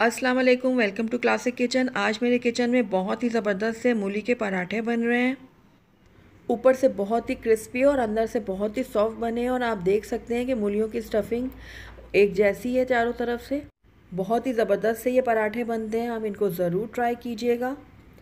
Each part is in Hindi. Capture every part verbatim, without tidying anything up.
अस्सलाम वालेकुम, वेलकम टू क्लासिक किचन। आज मेरे किचन में बहुत ही ज़बरदस्त से मूली के पराठे बन रहे हैं। ऊपर से बहुत ही क्रिस्पी और अंदर से बहुत ही सॉफ्ट बने हैं और आप देख सकते हैं कि मूलियों की स्टफिंग एक जैसी है चारों तरफ से। बहुत ही ज़बरदस्त से ये पराठे बनते हैं, आप इनको ज़रूर ट्राई कीजिएगा।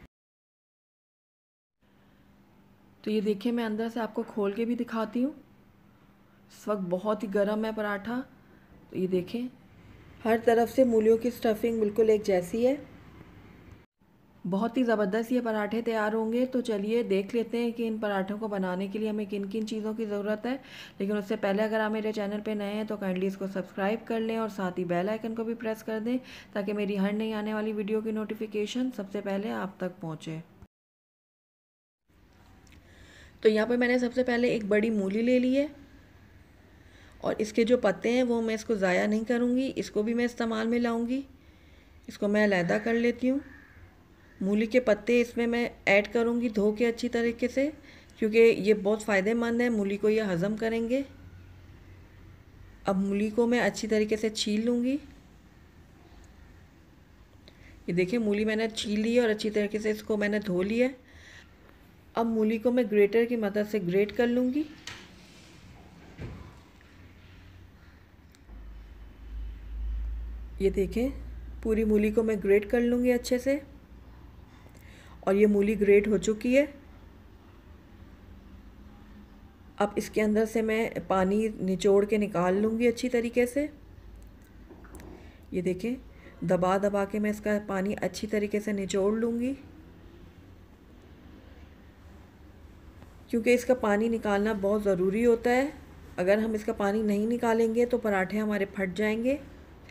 तो ये देखिए, मैं अंदर से आपको खोल के भी दिखाती हूँ। इस वक्त बहुत ही गर्म है पराठा। तो ये देखें, हर तरफ से मूलियों की स्टफिंग बिल्कुल एक जैसी है। बहुत ही ज़बरदस्त ये पराठे तैयार होंगे। तो चलिए देख लेते हैं कि इन पराठों को बनाने के लिए हमें किन किन चीज़ों की ज़रूरत है। लेकिन उससे पहले अगर आप मेरे चैनल पे नए हैं तो काइंडली इसको सब्सक्राइब कर लें और साथ ही बेल आइकन को भी प्रेस कर दें, ताकि मेरी हर नई आने वाली वीडियो की नोटिफिकेशन सबसे पहले आप तक पहुँचे। तो यहाँ पर मैंने सबसे पहले एक बड़ी मूली ले ली है और इसके जो पत्ते हैं वो मैं इसको ज़ाया नहीं करूँगी, इसको भी मैं इस्तेमाल में लाऊँगी। इसको मैं अलहदा कर लेती हूँ। मूली के पत्ते इसमें मैं ऐड करूँगी धो के अच्छी तरीके से, क्योंकि ये बहुत फ़ायदेमंद है, मूली को ये हज़म करेंगे। अब मूली को मैं अच्छी तरीके से छील लूँगी। ये देखिए, मूली मैंने छील ली है और अच्छी तरीके से इसको मैंने धो लिया है। अब मूली को मैं ग्रेटर की मदद से ग्रेट कर लूँगी। ये देखें, पूरी मूली को मैं ग्रेट कर लूँगी अच्छे से और ये मूली ग्रेट हो चुकी है। अब इसके अंदर से मैं पानी निचोड़ के निकाल लूँगी अच्छी तरीके से। ये देखें, दबा दबा के मैं इसका पानी अच्छी तरीके से निचोड़ लूँगी, क्योंकि इसका पानी निकालना बहुत ज़रूरी होता है। अगर हम इसका पानी नहीं निकालेंगे तो पराठे हमारे फट जाएंगे।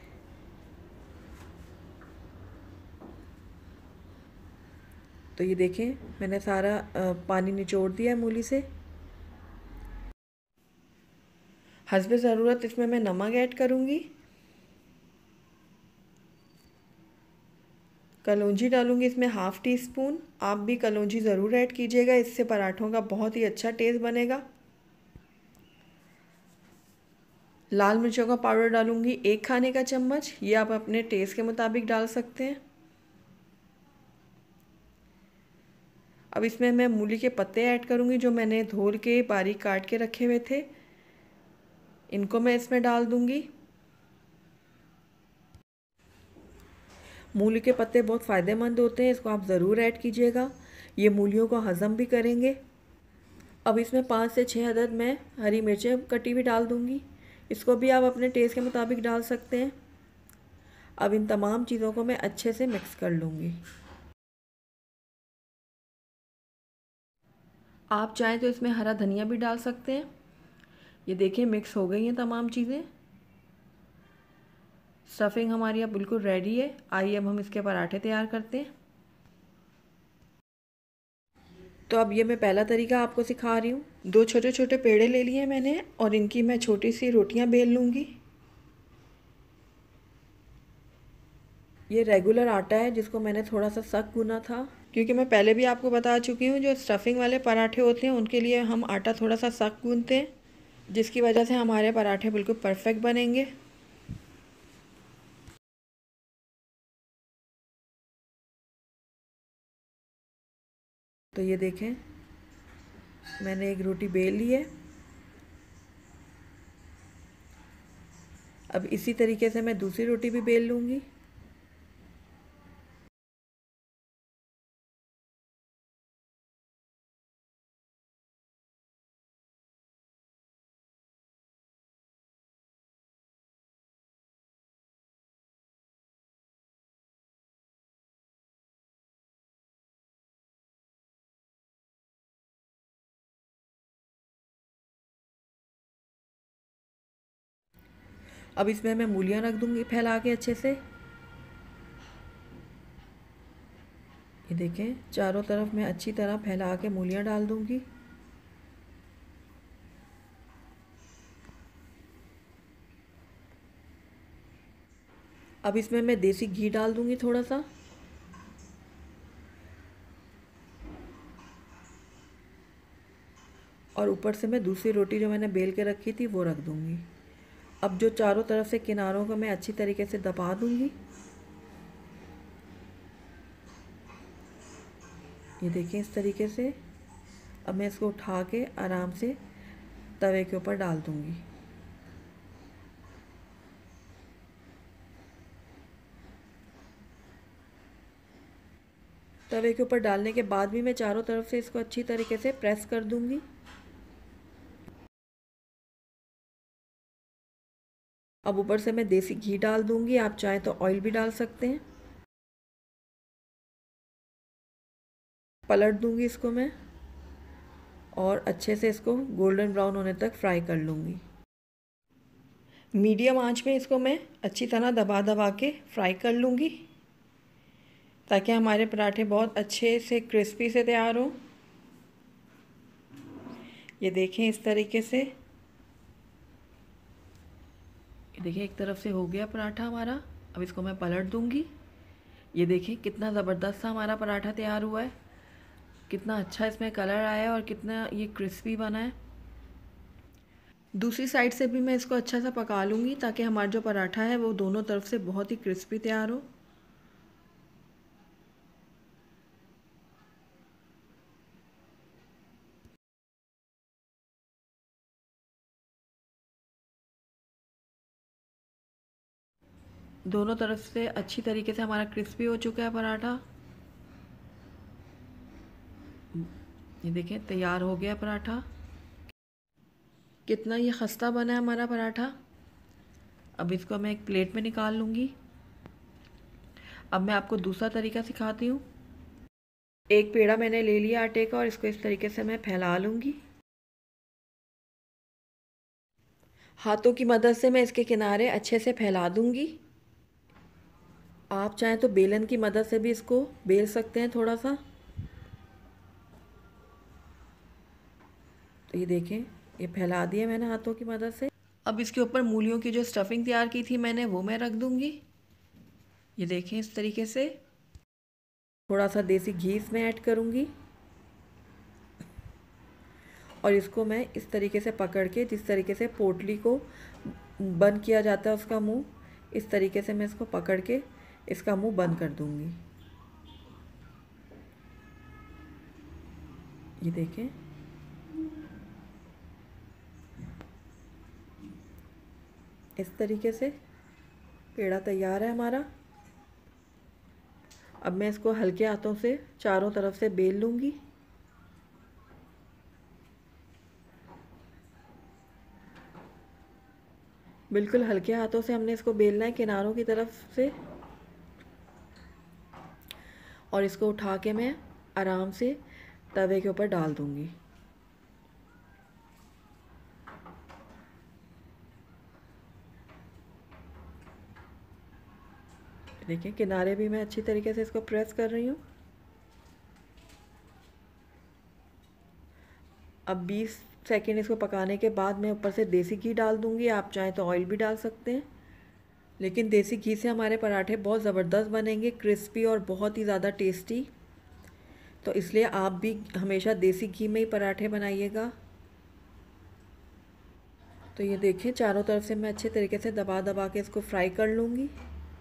तो ये देखें, मैंने सारा पानी निचोड़ दिया है मूली से। हस्बे ज़रूरत इसमें मैं नमक ऐड करूँगी, कलौंजी डालूँगी इसमें हाफ़ टी स्पून। आप भी कलौंजी ज़रूर ऐड कीजिएगा, इससे पराठों का बहुत ही अच्छा टेस्ट बनेगा। लाल मिर्चों का पाउडर डालूँगी एक खाने का चम्मच, ये आप अपने टेस्ट के मुताबिक डाल सकते हैं। अब इसमें मैं मूली के पत्ते ऐड करूँगी जो मैंने धो के बारीक काट के रखे हुए थे, इनको मैं इसमें डाल दूँगी। मूली के पत्ते बहुत फ़ायदेमंद होते हैं, इसको आप ज़रूर ऐड कीजिएगा, ये मूलियों को हज़म भी करेंगे। अब इसमें पाँच से छः अदद मैं हरी मिर्चें कटी हुई डाल दूँगी, इसको भी आप अपने टेस्ट के मुताबिक डाल सकते हैं। अब इन तमाम चीज़ों को मैं अच्छे से मिक्स कर लूँगी। आप चाहें तो इसमें हरा धनिया भी डाल सकते हैं। ये देखिए, मिक्स हो गई हैं तमाम चीज़ें। स्टफिंग हमारी अब बिल्कुल रेडी है। आइए अब हम इसके पराठे तैयार करते हैं। तो अब ये मैं पहला तरीका आपको सिखा रही हूँ। दो छोटे छोटे पेड़े ले लिए मैंने और इनकी मैं छोटी सी रोटियाँ बेल लूँगी। ये रेगुलर आटा है जिसको मैंने थोड़ा सा सख्त गूना था, क्योंकि मैं पहले भी आपको बता चुकी हूँ जो स्टफिंग वाले पराठे होते हैं उनके लिए हम आटा थोड़ा सा सख्त गूनते हैं, जिसकी वजह से हमारे पराठे बिल्कुल परफेक्ट बनेंगे। तो ये देखें, मैंने एक रोटी बेल ली है। अब इसी तरीके से मैं दूसरी रोटी भी बेल लूँगी। अब इसमें मैं मूलियाँ रख दूँगी फैला के अच्छे से। ये देखें, चारों तरफ मैं अच्छी तरह फैला के मूलियाँ डाल दूँगी। अब इसमें मैं देसी घी डाल दूँगी थोड़ा सा। और ऊपर से मैं दूसरी रोटी जो मैंने बेल के रखी थी वो रख दूँगी। अब जो चारों तरफ से किनारों को मैं अच्छी तरीके से दबा दूँगी। ये देखिए इस तरीके से। अब मैं इसको उठा के आराम से तवे के ऊपर डाल दूँगी। तवे के ऊपर डालने के बाद भी मैं चारों तरफ से इसको अच्छी तरीके से प्रेस कर दूँगी। अब ऊपर से मैं देसी घी डाल दूँगी, आप चाहें तो ऑयल भी डाल सकते हैं। पलट दूँगी इसको मैं और अच्छे से इसको गोल्डन ब्राउन होने तक फ्राई कर लूँगी। मीडियम आंच में इसको मैं अच्छी तरह दबा दबा के फ्राई कर लूँगी ताकि हमारे पराठे बहुत अच्छे से क्रिस्पी से तैयार हो। ये देखें इस तरीके से। ये देखिए एक तरफ से हो गया पराठा हमारा। अब इसको मैं पलट दूँगी। ये देखिए कितना ज़बरदस्त सा हमारा पराठा तैयार हुआ है, कितना अच्छा इसमें कलर आया है और कितना ये क्रिस्पी बना है। दूसरी साइड से भी मैं इसको अच्छा सा पका लूँगी ताकि हमारा जो पराठा है वो दोनों तरफ से बहुत ही क्रिस्पी तैयार हो। दोनों तरफ से अच्छी तरीके से हमारा क्रिस्पी हो चुका है पराठा। ये देखें तैयार हो गया पराठा। कितना ये खस्ता बना है हमारा पराठा। अब इसको मैं एक प्लेट में निकाल लूँगी। अब मैं आपको दूसरा तरीका सिखाती हूँ। एक पेड़ा मैंने ले लिया आटे का और इसको इस तरीके से मैं फैला लूँगी। हाथों की मदद से मैं इसके किनारे अच्छे से फैला दूँगी। आप चाहें तो बेलन की मदद से भी इसको बेल सकते हैं थोड़ा सा। तो ये देखें ये फैला दिया मैंने हाथों की मदद से। अब इसके ऊपर मूलियों की जो स्टफिंग तैयार की थी मैंने वो मैं रख दूँगी। ये देखें इस तरीके से। थोड़ा सा देसी घी इसमें ऐड करूँगी और इसको मैं इस तरीके से पकड़ के, जिस तरीके से पोटली को बंद किया जाता है उसका मुंह, इस तरीके से मैं इसको पकड़ के इसका मुंह बंद कर दूँगी। ये देखें इस तरीके से पेड़ा तैयार है हमारा। अब मैं इसको हल्के हाथों से चारों तरफ से बेल लूँगी। बिल्कुल हल्के हाथों से हमने इसको बेलना है किनारों की तरफ से और इसको उठा के मैं आराम से तवे के ऊपर डाल दूँगी। देखिए किनारे भी मैं अच्छी तरीके से इसको प्रेस कर रही हूँ। अब बीस सेकंड इसको पकाने के बाद मैं ऊपर से देसी घी डाल दूँगी। आप चाहें तो ऑयल भी डाल सकते हैं, लेकिन देसी घी से हमारे पराठे बहुत ज़बरदस्त बनेंगे, क्रिस्पी और बहुत ही ज़्यादा टेस्टी। तो इसलिए आप भी हमेशा देसी घी में ही पराठे बनाइएगा। तो ये देखें चारों तरफ से मैं अच्छे तरीके से दबा दबा के इसको फ्राई कर लूँगी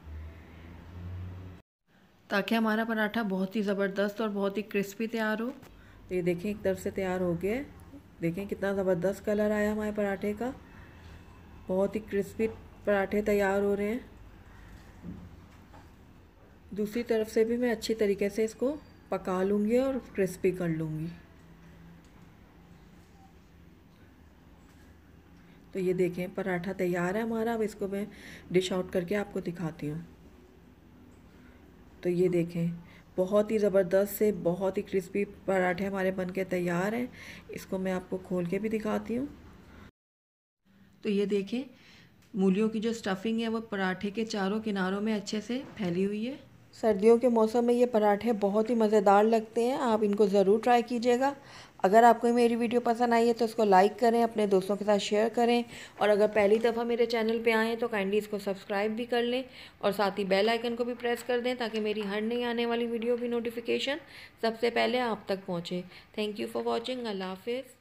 ताकि हमारा पराठा बहुत ही ज़बरदस्त और बहुत ही क्रिस्पी तैयार हो। तो ये देखें एक तरफ से तैयार हो गया है। देखें कितना ज़बरदस्त कलर आया हमारे पराठे का। बहुत ही क्रिस्पी पराठे तैयार हो रहे हैं। दूसरी तरफ से भी मैं अच्छी तरीके से इसको पका लूँगी और क्रिस्पी कर लूँगी। तो ये देखें पराठा तैयार है हमारा। अब इसको मैं डिश आउट करके आपको दिखाती हूँ। तो ये देखें बहुत ही ज़बरदस्त से बहुत ही क्रिस्पी पराठे हमारे बनके तैयार हैं। इसको मैं आपको खोल के भी दिखाती हूँ। तो ये देखें मूलियों की जो स्टफिंग है वो पराठे के चारों किनारों में अच्छे से फैली हुई है। सर्दियों के मौसम में ये पराठे बहुत ही मज़ेदार लगते हैं। आप इनको ज़रूर ट्राई कीजिएगा। अगर आपको मेरी वीडियो पसंद आई है तो इसको लाइक करें, अपने दोस्तों के साथ शेयर करें और अगर पहली दफ़ा मेरे चैनल पे आएँ तो काइंडली इसको सब्सक्राइब भी कर लें और साथ ही बेल आइकन को भी प्रेस कर दें ताकि मेरी हर नई आने वाली वीडियो की नोटिफिकेशन सबसे पहले आप तक पहुँचे। Thank you for watching. अल्लाह हाफिज़।